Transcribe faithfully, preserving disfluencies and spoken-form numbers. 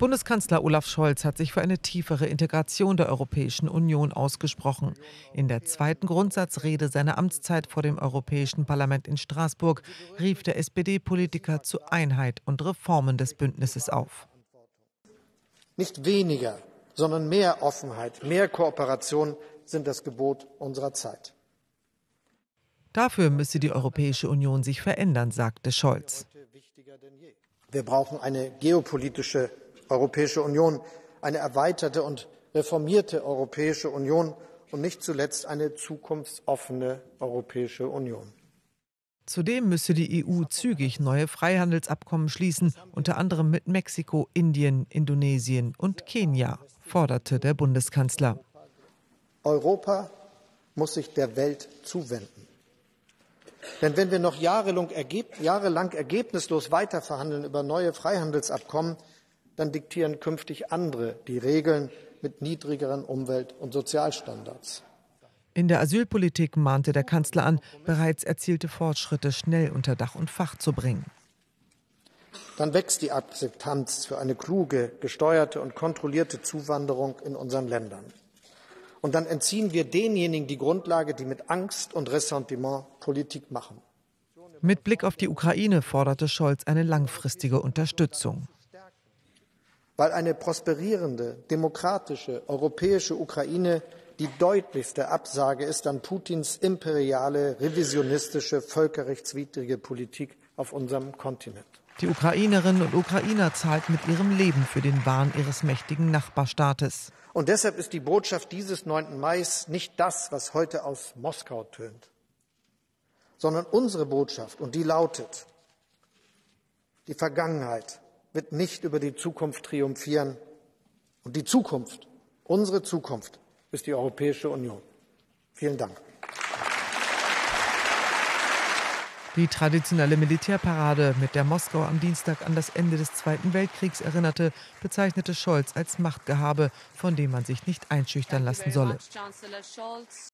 Bundeskanzler Olaf Scholz hat sich für eine tiefere Integration der Europäischen Union ausgesprochen. In der zweiten Grundsatzrede seiner Amtszeit vor dem Europäischen Parlament in Straßburg rief der S P D-Politiker zu Einheit und Reformen des Bündnisses auf. Nicht weniger, sondern mehr Offenheit, mehr Kooperation sind das Gebot unserer Zeit. Dafür müsse die Europäische Union sich verändern, sagte Scholz. Wir brauchen eine geopolitische Europäische Union, eine erweiterte und reformierte Europäische Union und nicht zuletzt eine zukunftsoffene Europäische Union. Zudem müsse die E U zügig neue Freihandelsabkommen schließen, unter anderem mit Mexiko, Indien, Indonesien und Kenia, forderte der Bundeskanzler. Europa muss sich der Welt zuwenden. Denn wenn wir noch jahrelang, ergeb- jahrelang ergebnislos weiterverhandeln über neue Freihandelsabkommen, dann diktieren künftig andere die Regeln mit niedrigeren Umwelt- und Sozialstandards. In der Asylpolitik mahnte der Kanzler an, bereits erzielte Fortschritte schnell unter Dach und Fach zu bringen. Dann wächst die Akzeptanz für eine kluge, gesteuerte und kontrollierte Zuwanderung in unseren Ländern. Und dann entziehen wir denjenigen die Grundlage, die mit Angst und Ressentiment Politik machen. Mit Blick auf die Ukraine forderte Scholz eine langfristige Unterstützung. Weil eine prosperierende, demokratische, europäische Ukraine die deutlichste Absage ist an Putins imperiale, revisionistische, völkerrechtswidrige Politik auf unserem Kontinent. Die Ukrainerinnen und Ukrainer zahlten mit ihrem Leben für den Wahn ihres mächtigen Nachbarstaates. Und deshalb ist die Botschaft dieses neunten Mai nicht das, was heute aus Moskau tönt, sondern unsere Botschaft, und die lautet: Die Vergangenheit wird nicht über die Zukunft triumphieren. Und die Zukunft, unsere Zukunft, ist die Europäische Union. Vielen Dank. Die traditionelle Militärparade, mit der Moskau am Dienstag an das Ende des Zweiten Weltkriegs erinnerte, bezeichnete Scholz als Machtgehabe, von dem man sich nicht einschüchtern lassen solle.